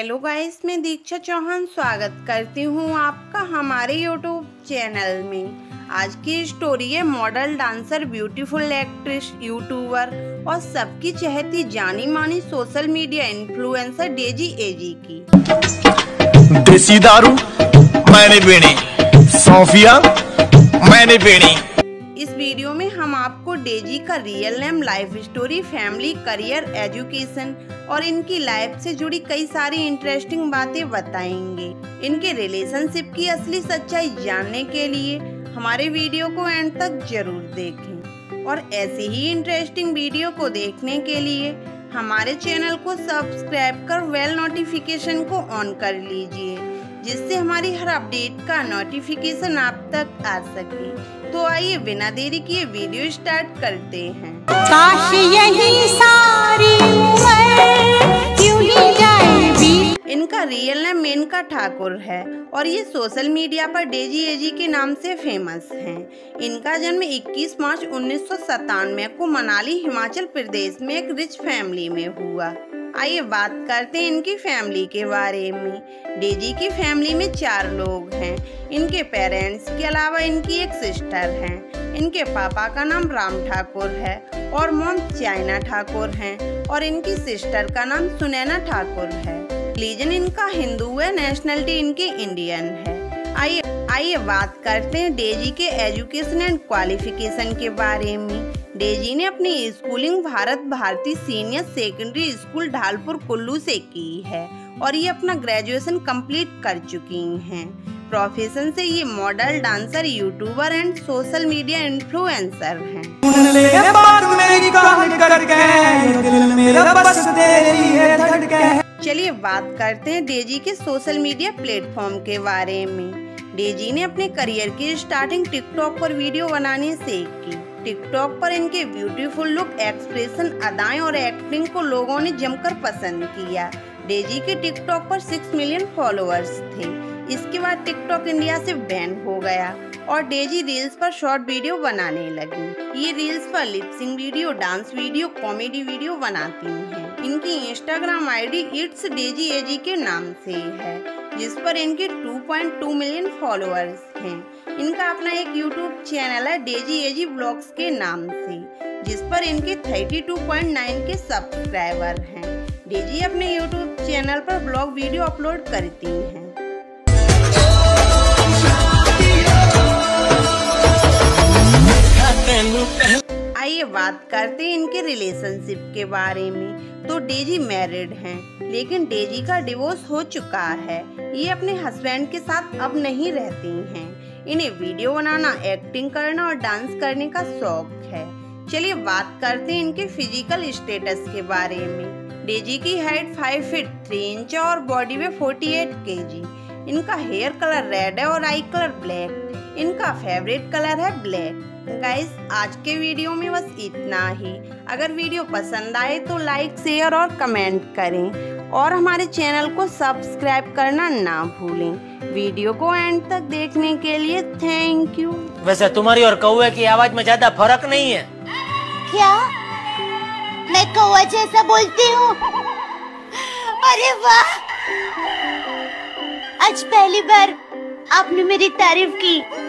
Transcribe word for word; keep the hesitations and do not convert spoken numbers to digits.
Hello guys, मैं दीक्षा चौहान स्वागत करती हूँ आपका हमारे यूट्यूब चैनल में। आज की स्टोरी है model, dancer, beautiful actress, youtuber और सबकी चहेती जानी मानी सोशल मीडिया इन्फ्लुएंसर डेजी एजी की। देसी दारू मैंने पीनी, सोफिया मैंने पीनी। इस वीडियो में हम आपको डेजी का real name, life story, family, career, education और इनकी लाइफ से जुड़ी कई सारी इंटरेस्टिंग बातें बताएंगे। इनके रिलेशनशिप की असली सच्चाई जानने के लिए हमारे वीडियो को एंड तक जरूर देखें और ऐसी ही इंटरेस्टिंग वीडियो को देखने के लिए हमारे चैनल को सब्सक्राइब कर बेल नोटिफिकेशन को ऑन कर लीजिए, जिससे हमारी हर अपडेट का नोटिफिकेशन आप तक आ सके। तो आइए बिना देरी किए वीडियो स्टार्ट करते हैं। काश यही सारी उम्र क्यों ही जाए भी। इनका रियल नेम मेनका ठाकुर है और ये सोशल मीडिया पर डेजी एजी के नाम से फेमस हैं। इनका जन्म इक्कीस मार्च उन्नीस सौ सत्तानवे को मनाली, हिमाचल प्रदेश में एक रिच फैमिली में हुआ। आइए बात करते हैं इनकी फैमिली के बारे में। डेजी की फैमिली में चार लोग हैं। इनके पेरेंट्स के अलावा इनकी एक सिस्टर हैं। इनके पापा का नाम राम ठाकुर है और मॉम चाइना ठाकुर हैं और इनकी सिस्टर का नाम सुनैना ठाकुर है। रिलीजन इनका हिंदू है, नेशनलिटी इनकी इंडियन है। आइए आइए बात करते हैं डेजी के एजुकेशन एंड क्वालिफिकेशन के बारे में। डेजी ने अपनी schooling Bharat Bharati senior secondary school Dhalpur Kullu से की है और ये अपना ग्रेजुएशन कंप्लीट कर चुकी हैं। प्रोफेशन से ये model, dancer, youtuber and social media influencer हैं। चलिए बात करते हैं डेजी के सोशल मीडिया प्लेटफॉर्म के बारे में। डेजी ने अपने करियर की स्टार्टिंग टिकटॉक पर वीडियो बनाने से की। टिकटॉक पर इनके ब्यूटीफुल लुक, एक्सप्रेशन, अदाएं और एक्टिंग को लोगों ने जमकर पसंद किया। डेजी के टिकटॉक पर सिक्स मिलियन फॉलोअर्स थे। इसके बाद टिकटॉक इंडिया से बैन हो गया और डेजी रील्स पर शॉर्ट वीडियो बनाने लगी। ये रील्स पर lipsing video, dance video, comedy video बनाती हैं। इनकी इंस्टाग्राम आईडी इट्स डेजी एजी के नाम से है, जिस पर इनके two point two million followers हैं। इनका अपना एक यूट्यूब चैनल है डेजी एजी ब्लॉग्स के नाम से, जिस पर इनके thirty two point nine K subscriber हैं। डेजी अपने यूट्यूब चैनल पर ब्लॉग वीडियो अपलोड करती हैं। आइए बात करते हैं इनके रिलेशनशिप के बारे में। तो डेजी मैरिड हैं, लेकिन डेजी का डिवोर्स हो चुका है। ये अपने हस्बैंड के साथ अब नहीं रहती हैं। इन्हें वीडियो बनाना, एक्टिंग करना और डांस करने का शौक है। चलिए बात करते हैं इनके फिजिकल स्टेटस के बारे में। डेजी की height five feet three inch और बॉडी में फोर्टी एट केजी। इनका हेयर कलर रेड है और आई कलर ब्लैक। इनका फेवरेट कलर है ब्लैक। गाइस, आज के वीडियो में बस इतना ही। अगर वीडियो पसंद आए तो लाइक, शेयर और कमेंट करें और हमारे चैनल को सब्सक्राइब करना ना भूलें। वीडियो को एंड तक देखने के लिए थैंक यू। वैसे तुम्हारी और कौवे की आवाज में ज्यादा फर्क नहीं है क्या? मैं कौवा जैसा बोलती हूँ? अरे वाह, आज पहली बार आपने मेरी तारीफ की।